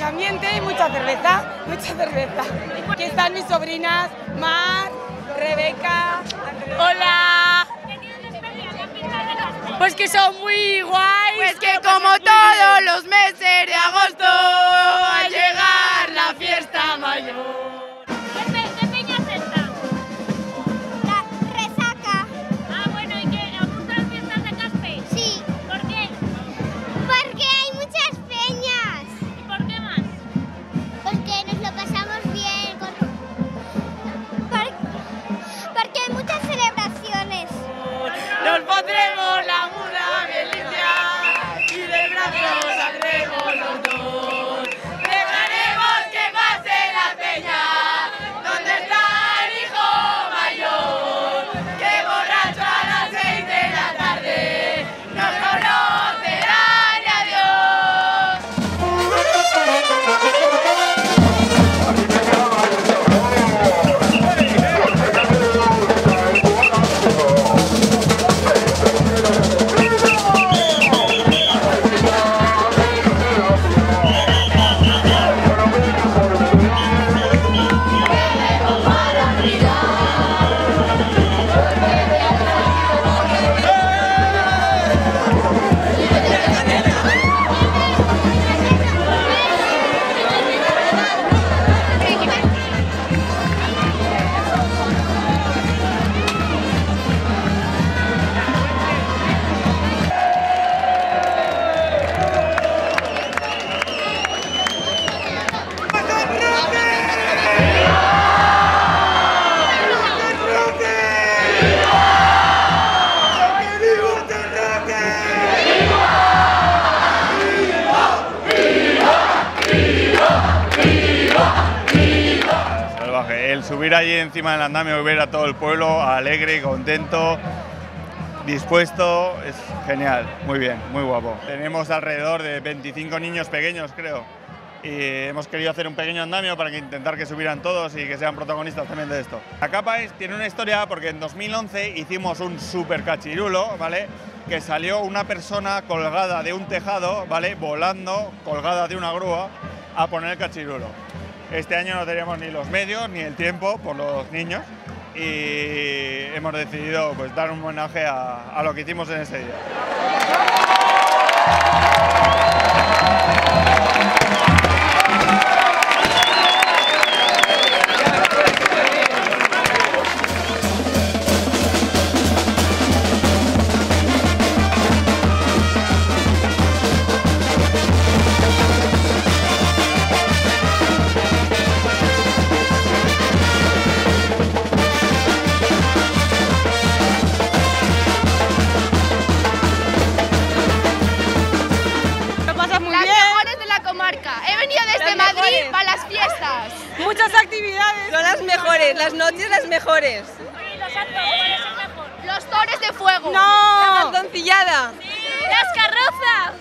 ambiente y mucha cerveza, mucha cerveza. Aquí están mis sobrinas, Mar, Rebeca, hola. Pues que son muy guays. Pues que como todos los meses de agosto va a llegar la fiesta mayor. ¿Qué peña es esta? La resaca. Ah, bueno, ¿y qué? ¿Os gustan las fiestas de Caspe? Sí, ¿Por qué? porque hay muchas peñas. ¿Y por qué más? Porque nos lo pasamos bien. Porque hay muchas celebraciones. Nos pondremos la muda bien limpia y del brazo saldremos los dos. Dejaremos que pase la peña, donde está el hijo mayor, que borracho a las 6 de la tarde nos conocerá y adiós. El subir allí encima del andamio y ver a todo el pueblo alegre, contento, dispuesto, es genial, muy bien, muy guapo. Tenemos alrededor de 25 niños pequeños, creo, y hemos querido hacer un pequeño andamio para intentar que subieran todos y que sean protagonistas también de esto. La capa tiene una historia porque en 2011 hicimos un super cachirulo, ¿vale? Que salió una persona colgada de un tejado, ¿vale? Volando, colgada de una grúa, a poner el cachirulo. Este año no teníamos ni los medios ni el tiempo por los niños y hemos decidido pues, dar un homenaje a lo que hicimos en ese día. He venido desde Madrid para las fiestas. Muchas actividades. Son las mejores, las noches las mejores. ¿Y los actos? ¿Cuál es el mejor? Los toros de fuego. La ¡No! cantoncillada. ¡Las carrozas!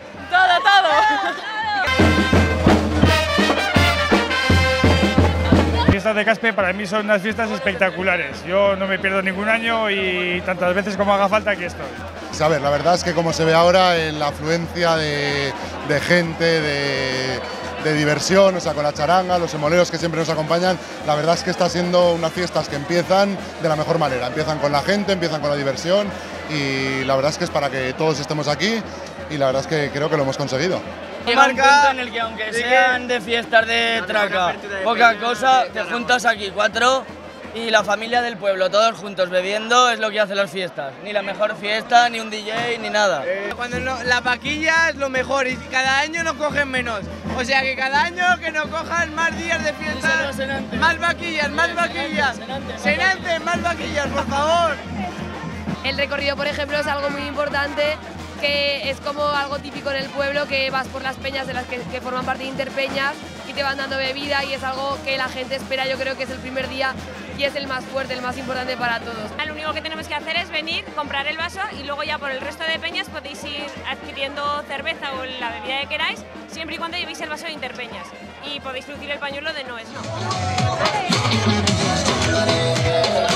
Todo. Fiestas de Caspe para mí son unas fiestas espectaculares. Yo no me pierdo ningún año y tantas veces como haga falta aquí estoy. A ver, la verdad es que como se ve ahora en la afluencia de gente, de diversión, o sea, con la charanga, los emoleros que siempre nos acompañan, la verdad es que está siendo unas fiestas que empiezan de la mejor manera. Empiezan con la gente, empiezan con la diversión y la verdad es que es para que todos estemos aquí y la verdad es que creo que lo hemos conseguido. Llega un punto en el que aunque sean de fiestas de traca, poca cosa, te juntas aquí 4 y la familia del pueblo, todos juntos bebiendo, es lo que hace las fiestas. Ni la mejor fiesta, ni un DJ, ni nada. Cuando la vaquilla es lo mejor y cada año nos cogen menos. O sea que cada año que nos cojan más días de fiesta, más vaquillas, más vaquillas. Senantes, más vaquillas, por favor. El recorrido, por ejemplo, es algo muy importante, que es como algo típico en el pueblo, que vas por las peñas de las que forman parte de Interpeñas y te van dando bebida y es algo que la gente espera. Yo creo que es el primer día y es el más fuerte, el más importante para todos. Lo único que tenemos que hacer es venir, comprar el vaso y luego ya por el resto de peñas podéis ir adquiriendo cerveza o la bebida que queráis, siempre y cuando llevéis el vaso de Interpeñas. Y podéis lucir el pañuelo de No es No.